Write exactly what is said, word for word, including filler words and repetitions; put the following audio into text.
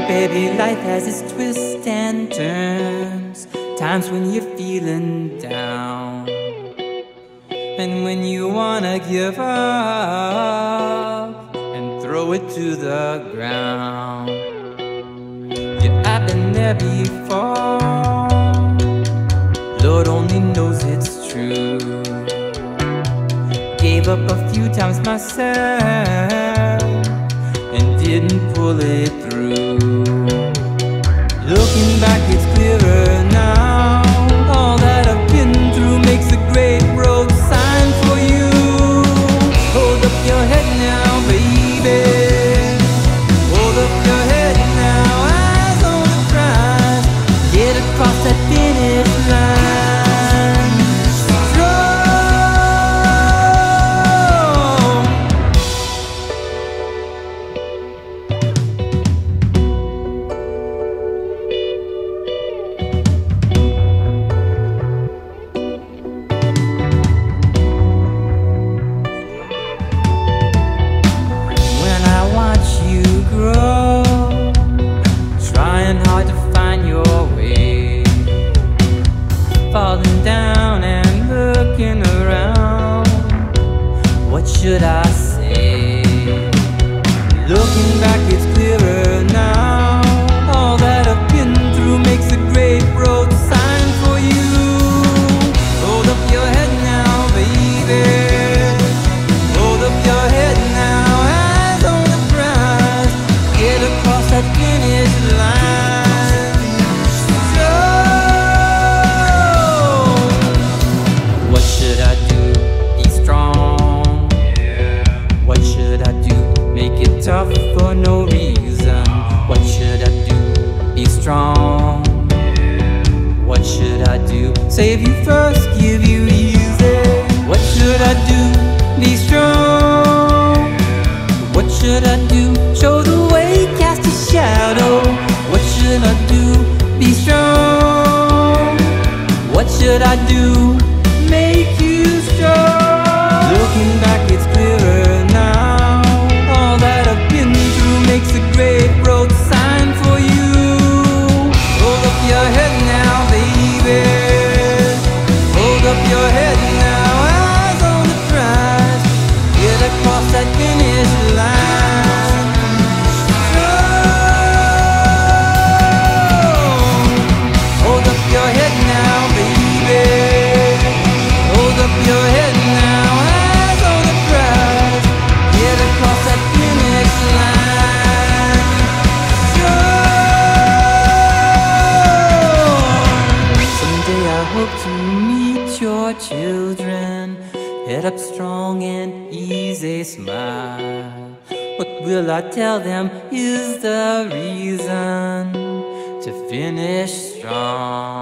Baby, life has its twists and turns, times when you're feeling down, and when you wanna give up and throw it to the ground. Yeah, I've been there before, Lord only knows it's true. Gave up a few times myself and didn't pull it through. Looking back, it's clearer now. All that I've been through makes a great road sign for you. Hold up your head now, baby. Hold up your head now, eyes on the prize. Get across that finish line. Falling down and looking around, what should I say? Looking back, it's clearer now. All that I've been through makes a great road sign for you. Hold up your head now, baby. Hold up your head now, eyes on the prize. Get across that finish line. Tough for no reason. What should I do? Be strong. What should I do? Save you first, give you easy. What should I do? Be strong. What should I do? Show the way, cast a shadow. What should I do? Be strong. What should I do? Make you strong. Looking back, it's clearer now. Makes a great road sign for you. Hold up your head now, baby. Hold up your head now, eyes on the prize. Get across that finish line. Oh, hold up your head now, baby. Hold up your head now, eyes on the prize. Get across that finish line. Hope to meet your children, head up strong and easy smile. What will I tell them is the reason to finish strong.